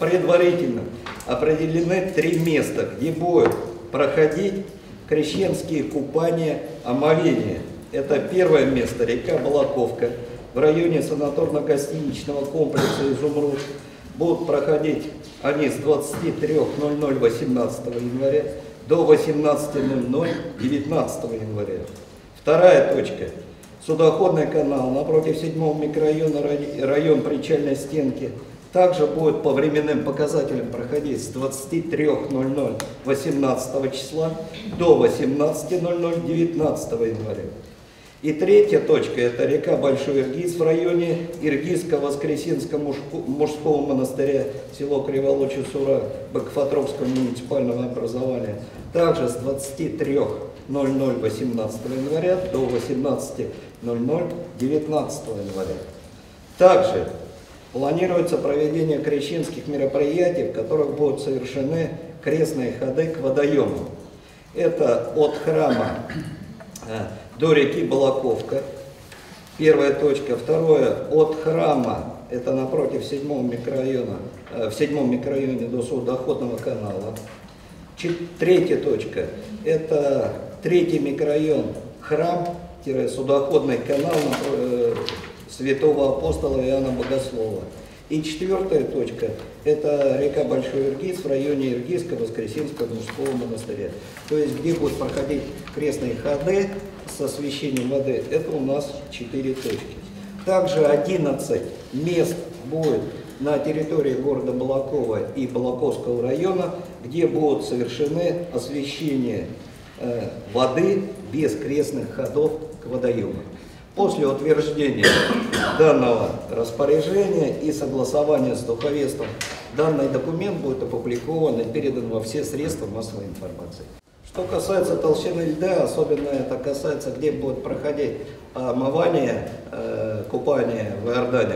предварительно определены 3 места, где будут проходить крещенские купания, омовения. Это первое место, река Балаковка, в районе санаторно-гостиничного комплекса «Изумруд». Будут проходить они с 23:00 18 января до 18:00 19 января. Вторая точка. Судоходный канал напротив 7-го микрорайона, район Причальной стенки, также будет по временным показателям проходить с 23:00 18 числа до 18:00 19 января. И третья точка – это река Большой Иргиз в районе Иргизско-Воскресенского мужского монастыря, село Криволуче-Сура, Бакофатровского муниципального образования. Также с 23:00 18 января до 18:00 19 января. Также планируется проведение крещенских мероприятий, в которых будут совершены крестные ходы к водоемам. Это от храма до реки Балаковка, первая точка. Второе, от храма, это напротив 7-го микрорайона, в 7-м микрорайоне до судоходного канала. Третья точка, это 3-й микрорайон, храм-судоходный канал святого апостола Иоанна Богослова. И четвертая точка – это река Большой Иргиз в районе Иргизско-Воскресенского мужского монастыря. То есть, где будут проходить крестные ходы с освящением воды, это у нас 4 точки. Также 11 мест будет на территории города Балакова и Балаковского района, где будут совершены освящение воды без крестных ходов к водоемам. После утверждения данного распоряжения и согласования с духовенством, данный документ будет опубликован и передан во все средства массовой информации. Что касается толщины льда, особенно это касается, где будет проходить омывание, купание в Иордании,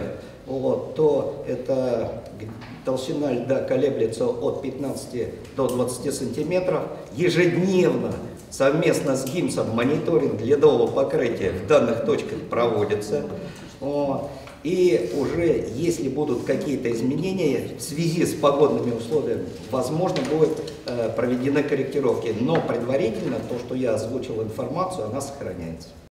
то это толщина льда колеблется от 15 до 20 сантиметров. Ежедневно совместно с ГИМСом мониторинг ледового покрытия в данных точках проводится. И уже если будут какие-то изменения в связи с погодными условиями, возможно, будут проведены корректировки. Но предварительно то, что я озвучил информацию, она сохраняется.